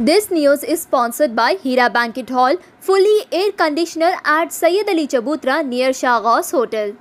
This news is sponsored by Hira Banquet Hall, fully air conditioner at Sayyid Ali Chabutra near Shahghaus Hotel.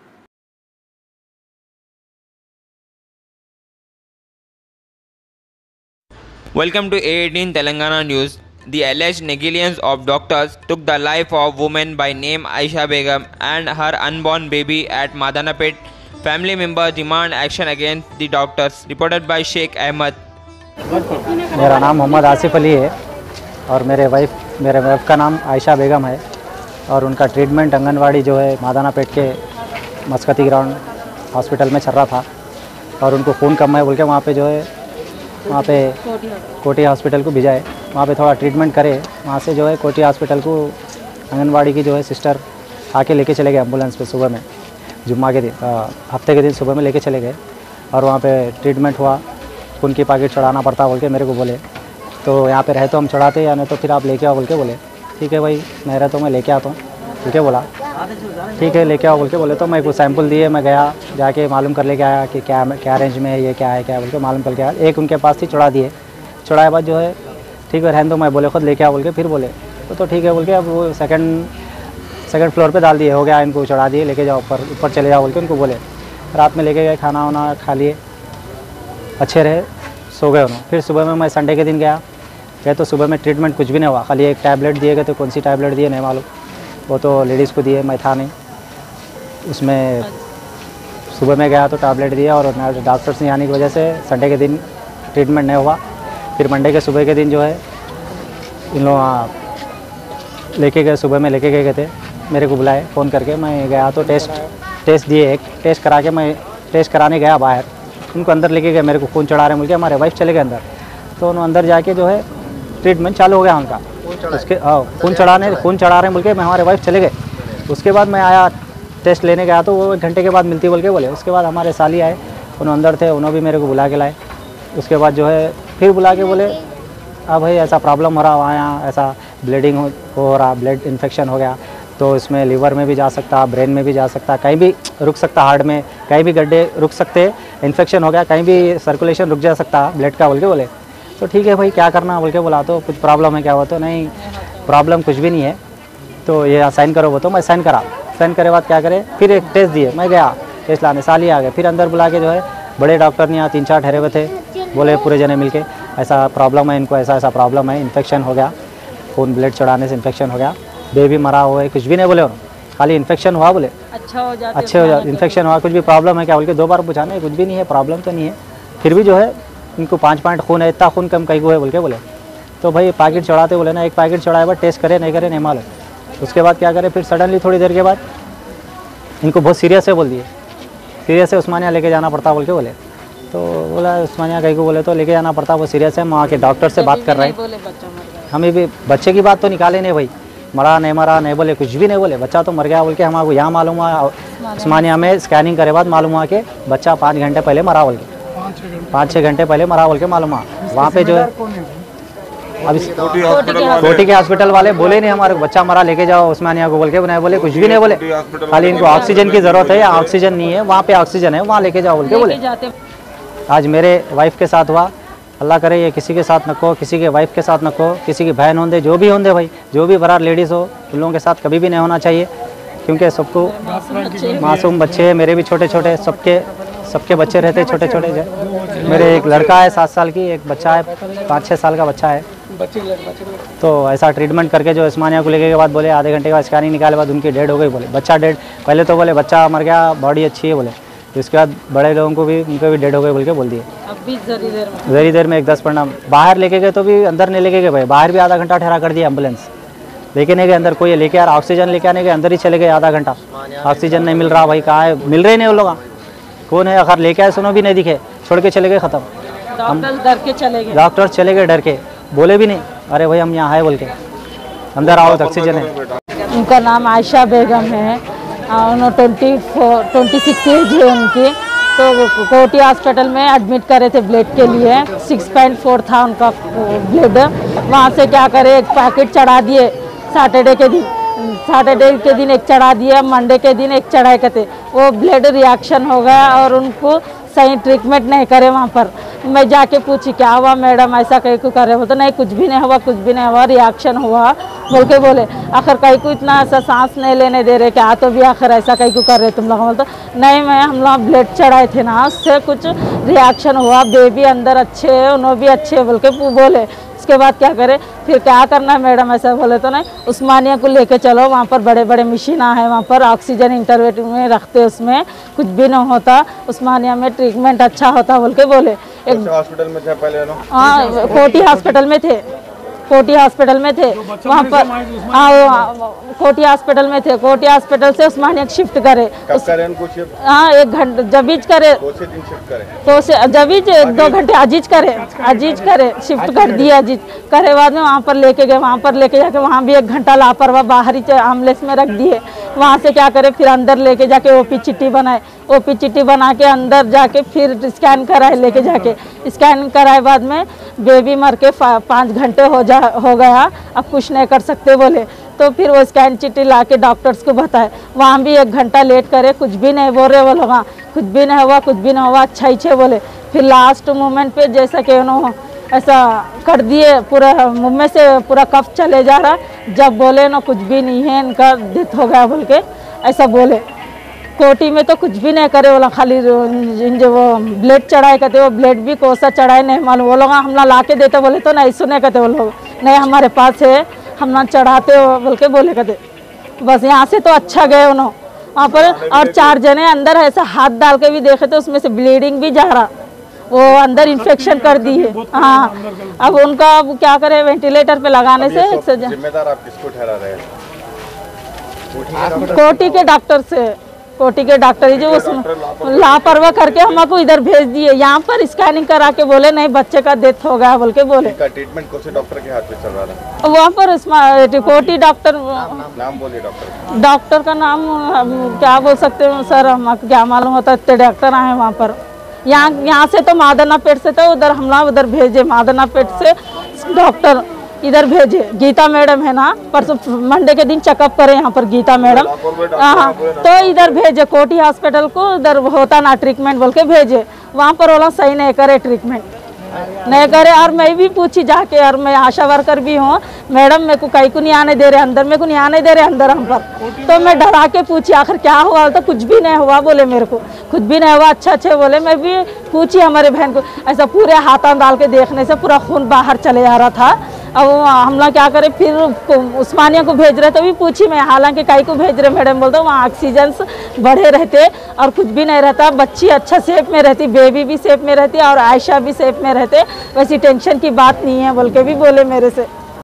Welcome to A18 Telangana News. The alleged negligence of doctors took the life of woman by name Aisha Begum and her unborn baby at Madanapet. Family members demand action against the doctors. Reported by Sheikh Ahmed. मेरा नाम मोहम्मद आसिफ अली है और मेरे wife का नाम आयशा बेगम है और उनका ट्रीटमेंट आंगनवाड़ी जो है मादानापेट के मस्कती ग्राउंड हॉस्पिटल में चल रहा था और उनको खून कम है बोल के वहाँ पे जो है वहाँ पे कोटी हॉस्पिटल को भेजा है। वहाँ पे थोड़ा ट्रीटमेंट करे, वहाँ से जो है कोटी हॉस्पिटल को आंगनवाड़ी की जो है सिस्टर आके लेके चले गए एम्बुलेंस पे सुबह में, जुम्मा के दिन हफ्ते के दिन सुबह में लेके चले गए और वहाँ पे ट्रीटमेंट हुआ। खून की पैकेट चढ़ाना पड़ता बोल के मेरे को बोले, तो यहाँ पे रहे तो हम चढ़ाते या नहीं तो फिर आप लेके आओ बोल के बोले। ठीक है भाई, मैं रहता हूँ, मैं लेके आता हूँ। ठीक है बोला, ठीक है लेके आओ बोल के बोले। तो मैं कुछ सैंपल दिए, मैं गया जाके मालूम कर लेके आया कि क्या रेंज में है, ये क्या है बोल के मालूम करके आया। एक उनके पास थी, चढ़ा दिए। चढ़ाए बाद जो है ठीक है रहने दो, मैं बोले खुद लेके आओ बोल के। फिर बोले तो ठीक है बोल के अब वो सेकंड फ्लोर पे डाल दिए, हो गया इनको चढ़ा दिए, लेके जाओ ऊपर चले जाओ बोल के उनको बोले। रात में लेके गए, खाना वाना खा लिए, अच्छे रहे, सो गए उन्होंने। फिर सुबह में मैं संडे के दिन गया तो सुबह में ट्रीटमेंट कुछ भी नहीं हुआ, खाली एक टैबलेट दिए गए। तो कौन सी टैबलेट दिए नहीं मालूम, वो तो लेडीज़ को दिए, मैं था नहीं उसमें। सुबह में गया तो टैबलेट दिया और डॉक्टर्स नहीं आने की वजह से संडे के दिन ट्रीटमेंट नहीं हुआ। फिर मंडे के सुबह के दिन जो है इन लोग लेके गए, सुबह में लेके गए थे, मेरे को बुलाए फ़ोन करके। मैं गया तो टेस्ट दिए, एक टेस्ट करा के मैं टेस्ट कराने गया बाहर, उनको अंदर लेके गए। मेरे को खून चढ़ा रहे मुझे, हमारे वाइफ चले गए अंदर, तो उन्होंने अंदर जाके जो है ट्रीटमेंट चालू हो गया उनका। उसके खून चढ़ा रहे बोल के मैं हमारे वाइफ चले गए। उसके बाद मैं आया, टेस्ट लेने गया तो वो 1 घंटे के बाद मिलती बोल के बोले। उसके बाद हमारे साली आए, उन्होंने अंदर थे, उन्होंने भी मेरे को बुला के लाए। उसके बाद जो है फिर बुला के बोले अब भाई ऐसा प्रॉब्लम हो रहा, वहाँ यहाँ ऐसा ब्लीडिंग हो रहा, ब्लड इन्फेक्शन हो गया, तो इसमें लीवर में भी जा सकता, ब्रेन में भी जा सकता, कहीं भी रुक सकता, हार्ट में कहीं भी गड्ढे रुक सकते, इन्फेक्शन हो गया, कहीं भी सर्कुलेशन रुक जा सकता ब्लड का बोल के बोले। तो ठीक है भाई क्या करना बोल के बोला। तो कुछ प्रॉब्लम है क्या? हो तो नहीं प्रॉब्लम कुछ भी नहीं है, तो ये साइन करो। वो तो मैं साइन करा, साइन करे बाद क्या करे, फिर एक टेस्ट दिए, मैं गया टेस्ट लाने, साली आ गए। फिर अंदर बुला के जो है बड़े डॉक्टर नहीं, यहाँ 3-4 ठहरे हुए थे, बोले पूरे जने मिलके ऐसा प्रॉब्लम है इनको, ऐसा प्रॉब्लम है, इन्फेक्शन हो गया, खून ब्लड चढ़ाने से इन्फेक्शन हो गया, बेबी मरा हुआ है, कुछ भी नहीं बोले उन्होंने, खाली इन्फेक्शन हुआ बोले, अच्छे हो जाते, इन्फेक्शन हुआ, कुछ भी प्रॉब्लम है क्या बोल के 2 बार पूछा, नहीं कुछ भी नहीं है, प्रॉब्लम तो नहीं है। फिर भी जो है इनको 5 पॉइंट खून है, इतना खून कम कहीं को है बोल के बोले। तो भाई पैकेट चढ़ाते बोले ना, एक पैकेट चढ़ाए बाद टेस्ट करे नहीं करे नहीं मालूम। उसके बाद क्या करे, फिर सडनली थोड़ी देर के बाद इनको बहुत सीरियस है बोल दिए, सीरियस है उस्मानिया लेके जाना पड़ता बोल के बोले। तो बोला उस्मानिया कहीं को बोले तो लेके जाना पड़ता, वो सीरियस है। वहाँ के डॉक्टर से बात कर रहे हैं, हमें भी बच्चे की बात तो निकाले नहीं भाई, मरा नहीं बोले, कुछ भी नहीं बोले, बच्चा तो मर गया बोल के हमको यहाँ मालूम हुआ। उस्मानिया में स्कैनिंग करे बाद मालूम हुआ कि बच्चा 5 घंटे पहले मरा बोल के, 5-6 घंटे पहले मरा बोल के मालूम हुआ। वहाँ पे जो है अब कोटी के हॉस्पिटल वाले बोले नहीं हमारे बच्चा मरा लेके जाओ उस्मानिया को बोल के, नहीं बोले, कुछ भी नहीं बोले, खाली इनको ऑक्सीजन की ज़रूरत है या ऑक्सीजन नहीं है, वहाँ पे ऑक्सीजन है, वहाँ लेके जाओ बोल के बोले। आज मेरे वाइफ के साथ हुआ, अल्लाह करे ये किसी के साथ न को, किसी के वाइफ के साथ न को, किसी की बहन होंदे, जो भी होंदे भाई, जो भी बरार लेडीज़ हो, उन लोगों के साथ कभी भी नहीं होना चाहिए, क्योंकि सबको मासूम बच्चे, मेरे भी छोटे छोटे, सबके बच्चे रहते छोटे छोटे। मेरे एक लड़का है 7 साल की, एक बच्चा है 5-6 साल का बच्चा है। तो ऐसा ट्रीटमेंट करके जो उस्मानिया को लेके के बाद बोले आधे घंटे के बाद स्कैनिंग निकाले बाद उनकी डेड हो गई बोले, बच्चा डेड। पहले तो बोले बच्चा मर गया, बॉडी अच्छी है बोले, उसके बाद बड़े लोगों को भी उनके भी डेड हो गए बोल के बोल दिए। अभी जरी देर में 1-10 बाहर लेके गए तो भी अंदर नहीं लेके गए भाई, बाहर भी आधा घंटा ठहरा कर दिया एम्बुलेंस, लेके नहीं गए अंदर। कोई लेके यार ऑक्सीजन लेके आने के अंदर ही चले गए आधा घंटा, ऑक्सीजन नहीं मिल रहा भाई, कहाँ है, मिल रहे नहीं वो लोग, कौन है, अगर लेके आए सुनो भी नहीं दिखे, छोड़ के चले गए, ख़त्म। डॉक्टर चले गए डर के, बोले भी नहीं अरे भाई हम यहाँ है बोल के, अंदर आओ तो ऑक्सीजन है। उनका नाम आयशा बेगम है, उन्होंने 26 एज है उनकी। तो कोटी हॉस्पिटल में एडमिट करे थे ब्लड के लिए, 6.4 था उनका ब्लड। वहाँ से क्या करे, एक पैकेट चढ़ा दिए सैटरडे के दिन एक चढ़ा दिया, मंडे के दिन एक चढ़ाए के थे, वो ब्लड रिएक्शन हो गया और उनको सही ट्रीटमेंट नहीं करे वहाँ पर। मैं जाके पूछी क्या हुआ मैडम, ऐसा कहीं को कर रहे हो? तो नहीं कुछ भी नहीं हुआ, कुछ भी नहीं हुआ, रिएक्शन हुआ बोल के बोले। आखिर कहीं को इतना ऐसा सांस नहीं लेने दे रहे क्या, तो भी आखिर ऐसा कहीं को कर रहे तुम लोग? बोलते नहीं मैं हम लोग ब्लड चढ़ाए थे ना, उससे कुछ रिएक्शन हुआ, बेबी अंदर अच्छे है, उन्होंने भी अच्छे बोल के बोले। उसके बाद क्या करे, फिर क्या करना है मैडम ऐसा बोले। तो नहीं उस्मानिया को लेके चलो, वहाँ पर बड़े बड़े मशीन है, वहाँ पर ऑक्सीजन इंटरवेट में रखते, उसमें कुछ भी नहीं होता, उस्मानिया में ट्रीटमेंट अच्छा होता बोल के बोले। एक हॉस्पिटल में थे पहले? हाँ कोटी हॉस्पिटल में थे, कोटी हॉस्पिटल में थे वहाँ पर। हाँ कोटी हॉस्पिटल में थे, कोटी हॉस्पिटल से उस्मानिया शिफ्ट करे। कब करे उनको शिफ्ट? हाँ 1 घंटे जबीज करे, दिन शिफ्ट करे तो से जबीज 2 घंटे अजीज करे शिफ्ट कर दिया। अजीज करे बाद में वहाँ पर लेके गए, वहाँ पर लेके जाके वहाँ भी 1 घंटा लापरवाह बाहर ही एम्बुलेंस में रख दिए। वहाँ से क्या करे, फिर अंदर लेके जाके ओपी चिट्ठी बनाए, ओपी चिट्ठी बना के अंदर जाके फिर स्कैन कराए, लेके जाके स्कैन कराए बाद में बेबी मर के 5 घंटे हो गया, अब कुछ नहीं कर सकते बोले। तो फिर वो स्कैन चिट्ठी ला के डॉक्टर्स को बताए, वहाँ भी 1 घंटा लेट करे, कुछ भी नहीं बोल रहे वो लोग, हाँ कुछ भी नहीं हुआ, कुछ भी नहीं हुआ, अच्छा ही छे बोले। फिर लास्ट मोमेंट पे जैसा कि उन्होंने ऐसा कर दिए, पूरा मुँह में से पूरा कफ चले जा रहा, जब बोले ना कुछ भी नहीं है, इनका डेथ हो गया बोल के ऐसा बोले। कोटी में तो कुछ भी नहीं करे बोला, खाली जो वो ब्लेड चढ़ाए कहते, वो ब्लेड भी कौन सा चढ़ाए नहीं मालूम, वो लोग हम ना ला के देते बोले, तो नहीं सुने कहते वो लोग, नहीं हमारे पास है हम ना चढ़ाते हो बोल के बोले कहते। बस यहाँ से तो अच्छा गए उन्होंने वहाँ पर। और 4 जने अंदर ऐसा हाथ डाल के भी देखे थे, उसमें से ब्लीडिंग भी जा रहा, वो अंदर इन्फेक्शन कर दी है। हाँ अब उनका अब क्या करे, वेंटिलेटर पे लगाने से जिम्मेदार आप किसको ठहरा रहे हैं? कोटी के डॉक्टर से, कोटी के डॉक्टर जो उसमें लापरवाह करके हमको इधर भेज दिए। यहाँ पर स्कैनिंग करा के बोले नहीं बच्चे का डेथ हो गया बोल के बोले। ट्रीटमेंट कौन से डॉक्टर के हाथ में चल रहा था? वहाँ पर कोटी डॉक्टर, नाम बोलिए डॉक्टर का नाम क्या बोल सकते हैं सर, हमको क्या मालूम होता, इतने डॉक्टर आए वहाँ पर। यहाँ से तो मादना पेट से था, उधर हमला उधर भेजे, मादना पेट से डॉक्टर इधर भेजे। गीता मैडम है ना, परसों मंडे के दिन चेकअप करे यहाँ पर गीता मैडम, हाँ तो इधर भेजे कोटी हॉस्पिटल को, इधर होता ना ट्रीटमेंट बोल के भेजे। वहाँ पर बोला सही नहीं करे ट्रीटमेंट, नहीं करे। और मैं भी पूछी जाके, और मैं आशा वर्कर भी हूँ, मैडम मेरे को कहीं को नहीं आने दे रहे अंदर, मेरे को नहीं आने दे रहे अंदर हम पर। तो मैं डरा के पूछी आखिर क्या हुआ, तो कुछ भी नहीं हुआ बोले, मेरे को कुछ भी नहीं हुआ, अच्छा अच्छे बोले। मैं भी पूछी हमारे बहन को, ऐसा पूरे हाथों डाल के देखने से पूरा खून बाहर चले जा रहा था। अब हम लोग क्या करें, फिर उस्मानिया को भेज रहे, तो भी पूछी मैं, हालांकि कहीं को भेज रहे मैडम, बोलते वहाँ ऑक्सीजन बढ़े रहते और कुछ भी नहीं रहता, बच्ची अच्छा सेफ में रहती, बेबी भी सेफ में रहती और आयशा भी सेफ में रहते, वैसी टेंशन की बात नहीं है बोल के भी बोले मेरे से।